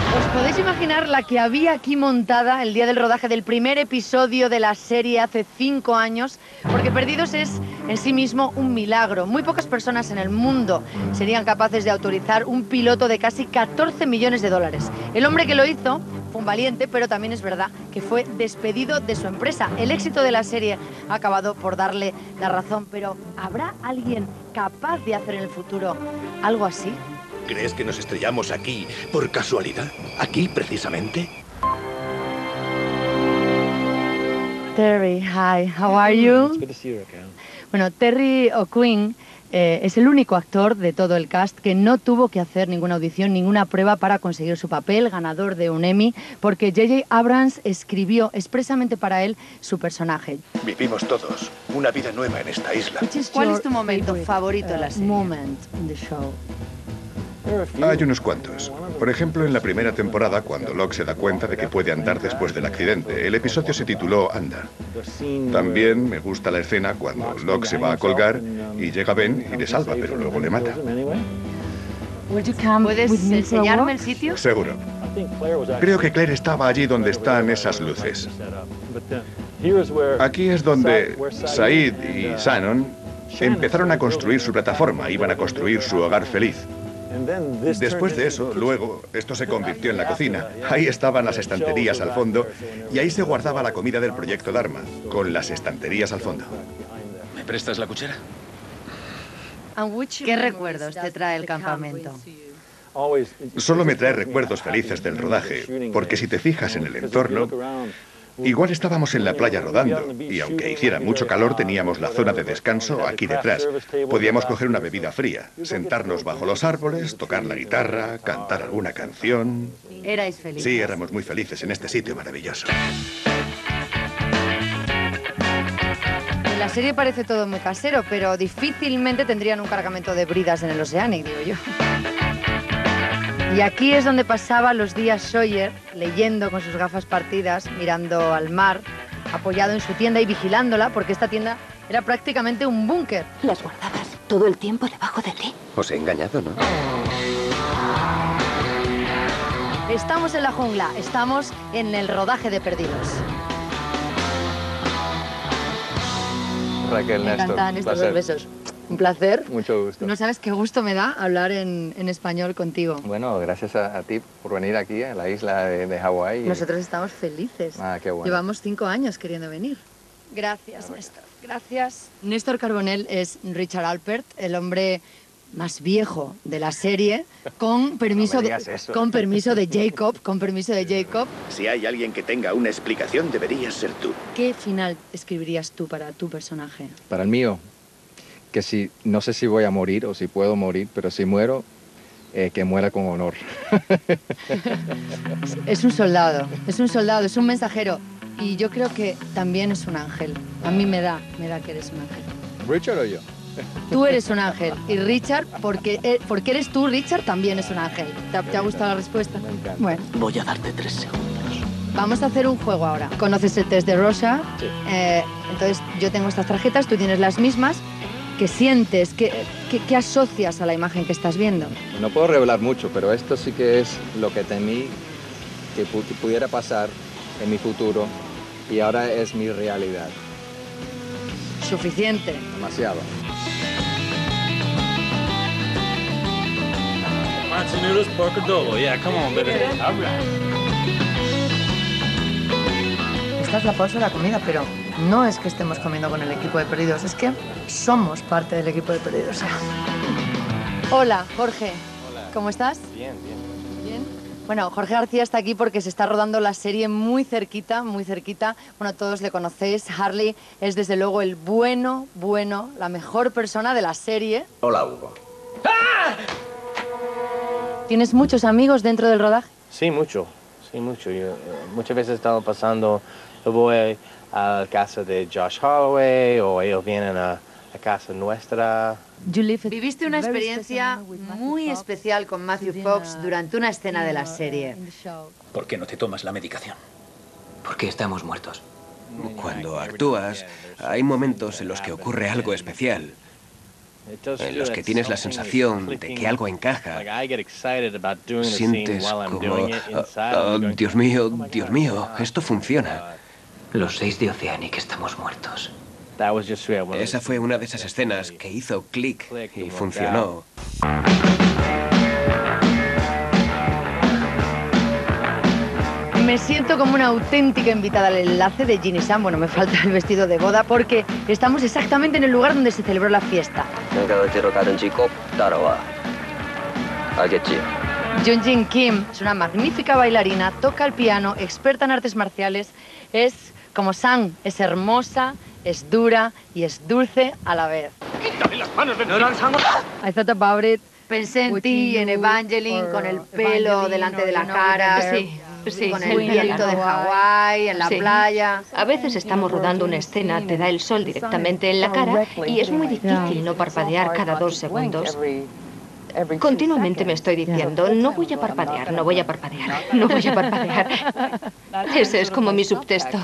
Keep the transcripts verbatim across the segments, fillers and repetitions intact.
¿Os podéis imaginar la que había aquí montada el día del rodaje del primer episodio de la serie hace cinco años? Porque Perdidos es en sí mismo un milagro. Muy pocas personas en el mundo serían capaces de autorizar un piloto de casi catorce millones de dólares. El hombre que lo hizo fue un valiente, pero también es verdad que fue despedido de su empresa. El éxito de la serie ha acabado por darle la razón, pero ¿habrá alguien capaz de hacer en el futuro algo así? ¿Crees que nos estrellamos aquí por casualidad? ¿Aquí, precisamente? Terry, hi, how are you? It's good to see you, Raquel. Bueno, Terry O'Quinn eh, es el único actor de todo el cast que no tuvo que hacer ninguna audición, ninguna prueba para conseguir su papel, ganador de un Emmy, porque J J Abrams escribió expresamente para él su personaje. Vivimos todos una vida nueva en esta isla. ¿Cuál es tu momento favorito de la serie? Moment in the show. Hay unos cuantos. Por ejemplo, en la primera temporada, cuando Locke se da cuenta de que puede andar después del accidente. El episodio se tituló Anda. También me gusta la escena cuando Locke se va a colgar y llega Ben y le salva, pero luego le mata. ¿Puedes enseñarme el sitio? Seguro. Creo que Claire estaba allí donde están esas luces. Aquí es donde Said y Shannon empezaron a construir su plataforma, iban a construir su hogar feliz. Después de eso, luego, esto se convirtió en la cocina. Ahí estaban las estanterías al fondo y ahí se guardaba la comida del proyecto Dharma, con las estanterías al fondo. ¿Me prestas la cuchara? ¿Qué recuerdos te trae el campamento? Solo me trae recuerdos felices del rodaje, porque si te fijas en el entorno, igual estábamos en la playa rodando, y aunque hiciera mucho calor, teníamos la zona de descanso aquí detrás. Podíamos coger una bebida fría, sentarnos bajo los árboles, tocar la guitarra, cantar alguna canción. ¿Erais felices? Sí, éramos muy felices en este sitio maravilloso. En la serie parece todo muy casero, pero difícilmente tendrían un cargamento de bridas en el Oceanic, digo yo. Y aquí es donde pasaba los días Sawyer, leyendo con sus gafas partidas, mirando al mar, apoyado en su tienda y vigilándola, porque esta tienda era prácticamente un búnker. ¿Las guardabas todo el tiempo debajo de ti? Os he engañado, ¿no? Estamos en la jungla, estamos en el rodaje de Perdidos. Raquel, Me Néstor, encantan un estos placer. dos besos. Un placer. Mucho gusto. No sabes qué gusto me da hablar en, en español contigo. Bueno, gracias a, a ti por venir aquí a la isla de, de Hawái. y- Nosotros estamos felices. Ah, qué bueno. Llevamos cinco años queriendo venir. Gracias, Néstor. Gracias. Néstor Carbonell es Richard Alpert, el hombre más viejo de la serie, con permiso, No me de, digas eso. con permiso de Jacob, con permiso de Jacob. Si hay alguien que tenga una explicación, deberías ser tú. ¿Qué final escribirías tú para tu personaje? Para el mío, que si, no sé si voy a morir o si puedo morir, pero si muero, eh, que muera con honor. Es un soldado, es un soldado, es un mensajero. Y yo creo que también es un ángel. A mí me da, me da que eres un ángel. ¿Richard o yo? Tú eres un ángel. Y Richard, porque, eh, porque eres tú, Richard, también es un ángel. ¿Te, ha- te ha gustado la respuesta? Me encanta. Bueno, Voy a darte tres segundos. vamos a hacer un juego ahora. ¿Conoces el test de Rosa? Sí. Eh, entonces, yo tengo estas tarjetas, tú tienes las mismas. ¿Qué sientes? ¿Qué, qué, qué asocias a la imagen que estás viendo? No puedo revelar mucho, pero esto sí que es lo que temí que, pu- que pudiera pasar en mi futuro y ahora es mi realidad. Suficiente. Demasiado. Fancy noodles, pork or dolo. Yeah, come on, baby. All right. Esta es la pausa de la comida, pero no es que estemos comiendo con el equipo de Perdidos, es que somos parte del equipo de Perdidos. Hola, Jorge. Hola. ¿Cómo estás? Bien, bien. Bien. Bueno, Jorge García está aquí porque se está rodando la serie muy cerquita, muy cerquita. Bueno, todos le conocéis. Harley es desde luego el bueno, bueno, la mejor persona de la serie. Hola, Hugo. ¿Tienes muchos amigos dentro del rodaje? Sí, mucho, sí, mucho. Yo, eh, muchas veces estamos pasando, yo voy a la casa de Josh Holloway o ellos vienen a la casa nuestra. Viviste una experiencia muy especial con Matthew Fox durante una escena de la serie. ¿Por qué no te tomas la medicación? Porque estamos muertos. Cuando actúas, hay momentos en los que ocurre algo especial. en los que tienes la sensación de que algo encaja. Sientes como, oh, oh, Dios mío, Dios mío, esto funciona. Los seis de Oceanic estamos muertos. Esa fue una de esas escenas que hizo clic y funcionó. Me siento como una auténtica invitada al enlace de Ginny Sam. Bueno, me falta el vestido de boda porque estamos exactamente en el lugar donde se celebró la fiesta. Jung-Jin Kim es una magnífica bailarina, toca el piano, experta en artes marciales. Es como Sang, es hermosa, es dura y es dulce a la vez. ¡Quítale las manos de mí! I thought about it. Pensé en ti, en Evangeline, con el pelo delante de la cara. Sí. Sí, con el viento de Hawái, en la Sí. playa. A veces estamos rodando una escena, te da el sol directamente en la cara y es muy difícil no parpadear cada dos segundos. Continuamente me estoy diciendo, no voy a parpadear, no voy a parpadear, no voy a parpadear. Ese es como mi subtexto.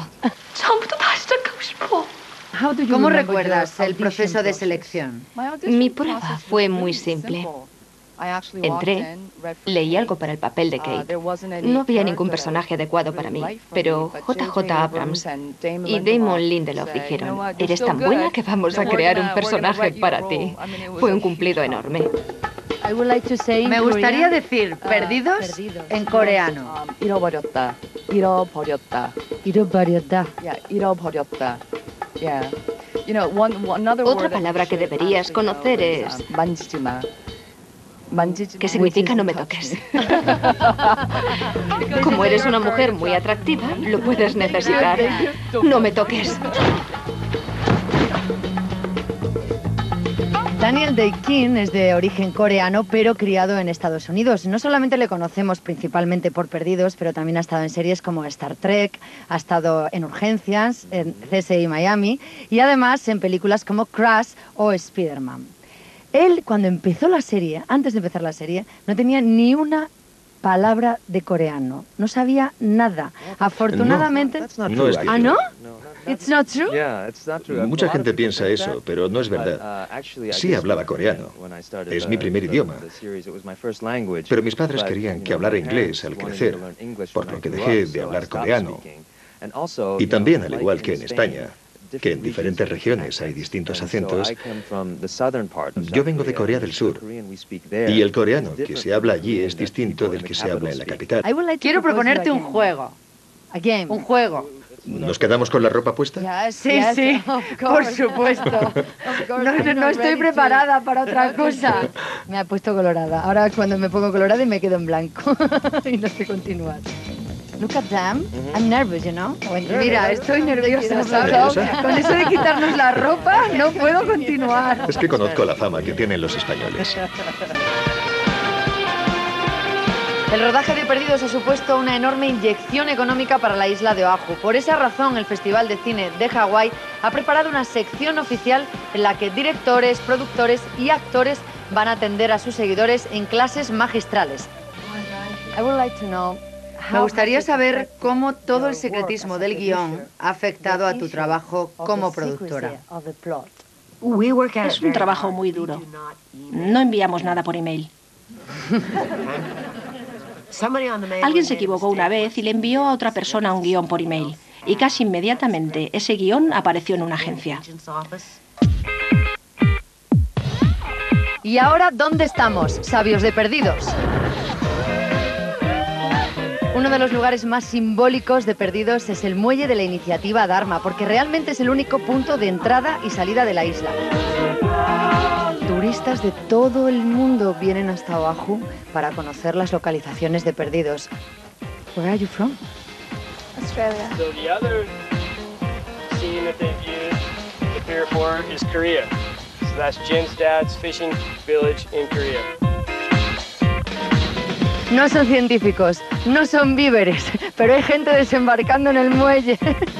¿Cómo recuerdas el proceso de selección? Mi prueba fue muy simple. Entré, leí algo para el papel de Kate. No había ningún personaje adecuado para mí, pero J J Abrams y Damon Lindelof dijeron, eres tan buena que vamos a crear un personaje para ti. Fue un cumplido enorme. Me gustaría decir perdidos en coreano. 잃어버렸다. 잃어버렸다. 잃어버렸다. Yeah, 잃어버렸다. Yeah. You know, one, one another Otra word that palabra que should deberías actually conocer know es, is, um, 만지지 마. 만지지 que 마. significa no me toques. Como eres una mujer muy atractiva, lo puedes necesitar. No me toques. Daniel Dae-Kim es de origen coreano, pero criado en Estados Unidos. No solamente le conocemos principalmente por Perdidos, pero también ha estado en series como Star Trek, ha estado en Urgencias, en C S I Miami y además en películas como Crash o Spider-Man. Él, cuando empezó la serie, antes de empezar la serie, no tenía ni una palabra de coreano. No sabía nada. Afortunadamente... No es ¿Ah, no? It's not true? Mucha gente piensa eso, pero no es verdad. Sí hablaba coreano. Es mi primer idioma. Pero mis padres querían que hablara inglés al crecer, por lo que dejé de hablar coreano. Y también, al igual que en España, que en diferentes regiones hay distintos acentos, yo vengo de Corea del Sur, y el coreano que se habla allí es distinto del que se habla en la capital. Quiero proponerte un juego. Un juego. ¿Nos quedamos con la ropa puesta? Sí, sí, por supuesto. No, no, no estoy preparada para otra cosa. Me ha puesto colorada. Ahora cuando me pongo colorada y me quedo en blanco. Y no sé continuar. Look at them. I'm nervous, you know. Mira, estoy nerviosa, ¿sabes? Con eso de quitarnos la ropa, no puedo continuar. Es que conozco la fama que tienen los españoles. El rodaje de Perdidos ha supuesto una enorme inyección económica para la isla de Oahu. Por esa razón, el Festival de Cine de Hawái ha preparado una sección oficial en la que directores, productores y actores van a atender a sus seguidores en clases magistrales. Me gustaría saber cómo todo el secretismo del guión ha afectado a tu trabajo como productora. Es un trabajo muy duro. No enviamos nada por email. Alguien se equivocó una vez y le envió a otra persona un guión por email. Y casi inmediatamente ese guión apareció en una agencia. ¿Y ahora dónde estamos, sabios de Perdidos? Uno de los lugares más simbólicos de Perdidos es el muelle de la iniciativa Dharma, porque realmente es el único punto de entrada y salida de la isla. Turistas de todo el mundo vienen hasta Oahu para conocer las localizaciones de Perdidos. Where are you from? Australia. So the other scene that they've used the pier for is Korea. So that's Jim's dad's fishing village in Korea. No son científicos, no son víveres, pero hay gente desembarcando en el muelle.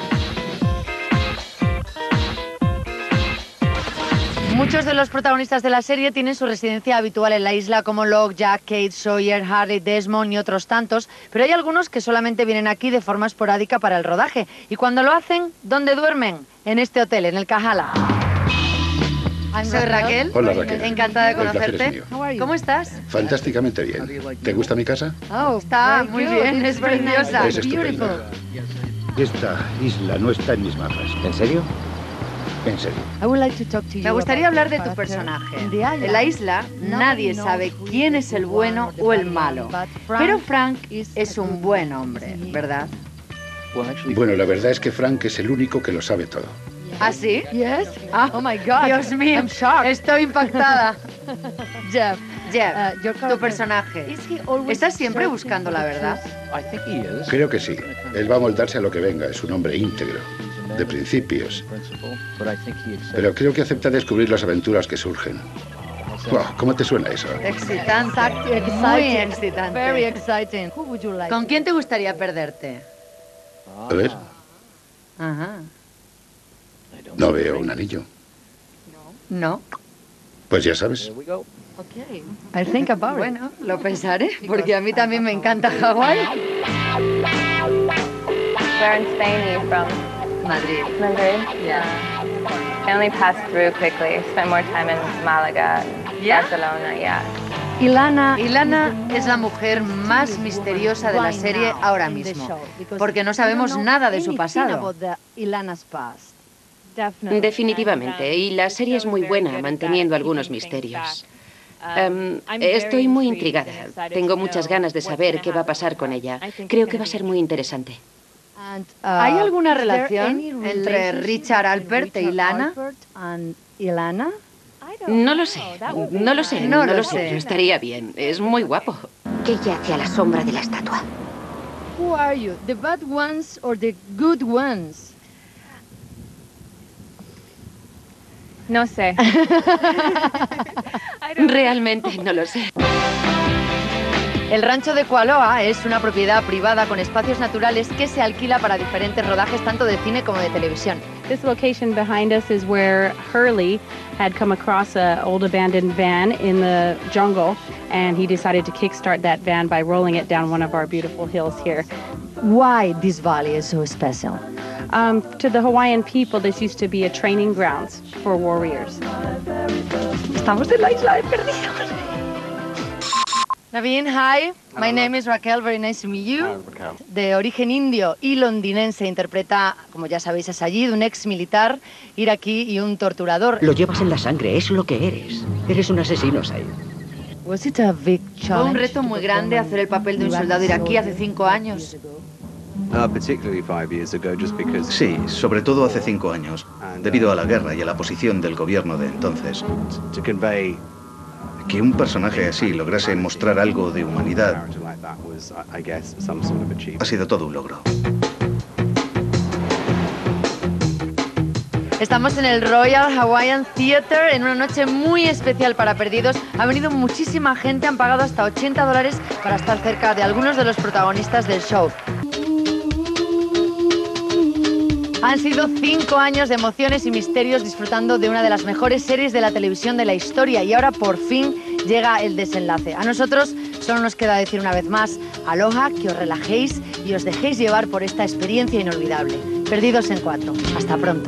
Muchos de los protagonistas de la serie tienen su residencia habitual en la isla, como Locke, Jack, Kate, Sawyer, Harry, Desmond y otros tantos, pero hay algunos que solamente vienen aquí de forma esporádica para el rodaje. Y cuando lo hacen, ¿dónde duermen? En este hotel, en el Kahala. Soy Raquel. Hola, Raquel. Encantada de El placer es conocerte. mío. ¿Cómo estás? Fantásticamente bien. ¿Te gusta mi casa? Oh, está muy bien, es preciosa. Es estupenda. Esta isla no está en mis mapas. ¿En serio? En serio. Me gustaría hablar de tu personaje. En la isla nadie sabe quién es el bueno o el malo. Pero Frank es un buen hombre, ¿verdad? Bueno, la verdad es que Frank es el único que lo sabe todo. ¿Ah, sí? Ah, oh my God. Dios mío, estoy impactada. Jeff, Jeff, tu personaje, ¿estás siempre buscando la verdad? Creo que sí. Él va a moldarse a lo que venga. Es un hombre íntegro, de principios. Pero creo que acepta descubrir las aventuras que surgen. Wow, ¿cómo te suena eso? Excitante, muy excitante. Very exciting. ¿Con quién te gustaría perderte? A ver, Ajá. no veo un anillo. No. Pues ya sabes. I think about it. Bueno, lo pensaré, porque a mí también me encanta Hawái. Where in Spain are you from? Madrid. Madrid? Yeah. I only passed through quickly. Spent more time in Málaga and Yeah? Barcelona, yeah. Ilana, Ilana es la mujer más misteriosa de la serie ahora mismo, porque no sabemos nada de su pasado. Definitivamente, y la serie es muy buena manteniendo algunos misterios. Um, estoy muy intrigada. Tengo muchas ganas de saber qué va a pasar con ella. Creo que va a ser muy interesante. ¿Hay alguna relación entre Richard Alpert e Ilana? No lo sé, no lo sé, No no, lo lo sé. sé, pero estaría bien. Es muy guapo. ¿Qué yace a la sombra de la estatua? Who are you, the bad ones or the good ones? No sé. Realmente no lo sé. El rancho de Kualoa es una propiedad privada con espacios naturales que se alquila para diferentes rodajes tanto de cine como de televisión. This location behind us is where Hurley had come across an old abandoned van in the jungle, and he decided to kickstart that van by rolling it down one of our beautiful hills here. Why this valley is so special? Um, to the Hawaiian people, this used to be a training grounds for warriors. Estamos en la isla de perdidos. Naveen, hi. My name is Raquel. Very nice to meet you. De origen indio y londinense, interpreta, como ya sabéis, a Sayid, un ex militar iraquí y un torturador. Lo llevas en la sangre, es lo que eres. Eres un asesino, Sayid. Fue un reto muy grande hacer el papel de un soldado iraquí hace cinco años. Sí, sobre todo hace cinco años, debido a la guerra y a la posición del gobierno de entonces. Que un personaje así lograse mostrar algo de humanidad ha sido todo un logro. Estamos en el Royal Hawaiian Theatre en una noche muy especial para perdidos. Ha venido muchísima gente, han pagado hasta ochenta dólares para estar cerca de algunos de los protagonistas del show. Han sido cinco años de emociones y misterios disfrutando de una de las mejores series de la televisión de la historia y ahora por fin llega el desenlace. A nosotros solo nos queda decir una vez más, aloha, que os relajéis y os dejéis llevar por esta experiencia inolvidable. Perdidos en cuatro. Hasta pronto.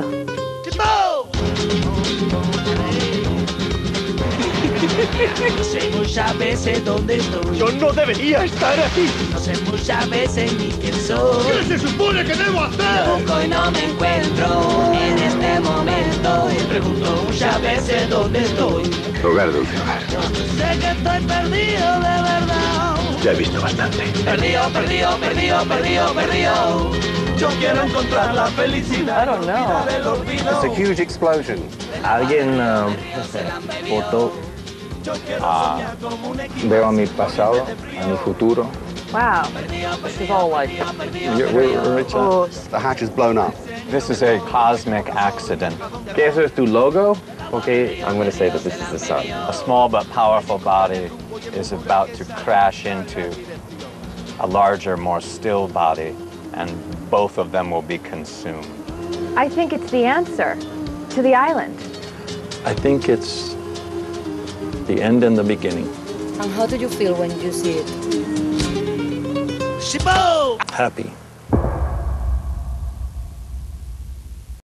No sé muchas veces dónde estoy. Yo no debería estar aquí. No sé muchas veces ni quién soy. ¿Qué se supone que debo hacer? Busco y no me encuentro en este momento. Y pregunto muchas veces dónde estoy. Hogar, dulce hogar. Sé que estoy perdido de verdad. Ya he visto bastante. Perdido, perdido, perdido, perdido, perdido. Yo quiero encontrar la felicidad. I don't know. It's a huge explosion. Alguien um, foto. Uh, veo a mi pasado, a mi futuro. Wow. This is all like... You're, we're rich, huh? The hatch is blown up. This is a cosmic accident. ¿Qué eso es tu logo? Okay, I'm going to say that this is the sun. A small but powerful body is about to crash into a larger, more still body, and both of them will be consumed. I think it's the answer to the island. I think it's the end and the beginning. And how do you feel when you see it? Shibbo! Happy.